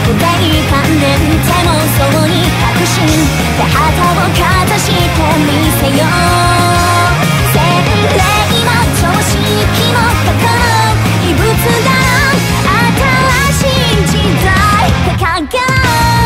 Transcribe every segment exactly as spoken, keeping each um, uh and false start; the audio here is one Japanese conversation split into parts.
固定観念でもそうに確信で旗をかざしてみせよう。洗礼も常識もかかる異物だ。新しい時代掲げる。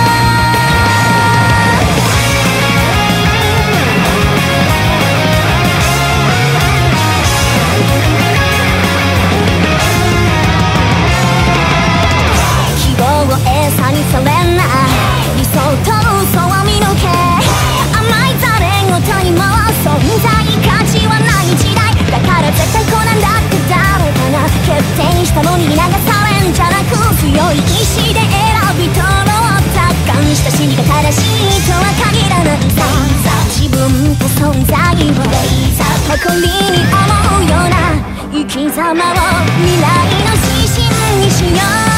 希望を餌にされない理想と嘘は見抜け。甘いざれ言にも存在価値はない時代だから絶対こうなんだって誰かが決定したのに流されんじゃなく強い意志で選び取ろう。達観した真理が正しいとは限らないさ。自分と存在を誇りに思うような生き様を未来の指針にしよう。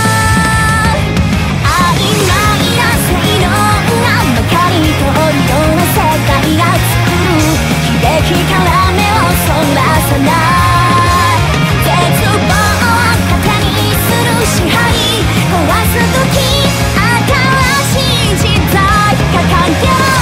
曖昧な正論がまかり通るような世界が作る悲劇から目をそらさない。絶望を糧にする支配壊す時新しい時代掲げる。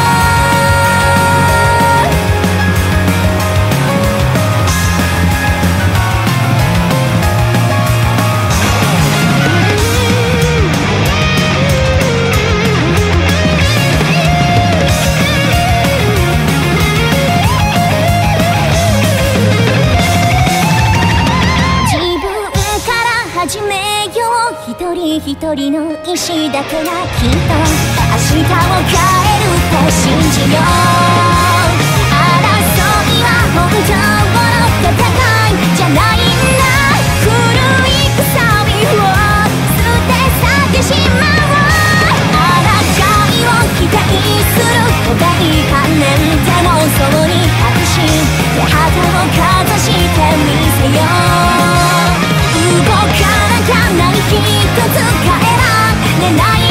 始めよう。一人一人の意志だけがきっと明日を変えるって信じよう。争いは本当の戦いじゃないんだ。古い鎖を捨て去ってしまう。抗いを否定する固定観念でもそうに確信で旗をかざしてみせよう。動かなきゃ何一つ変えられない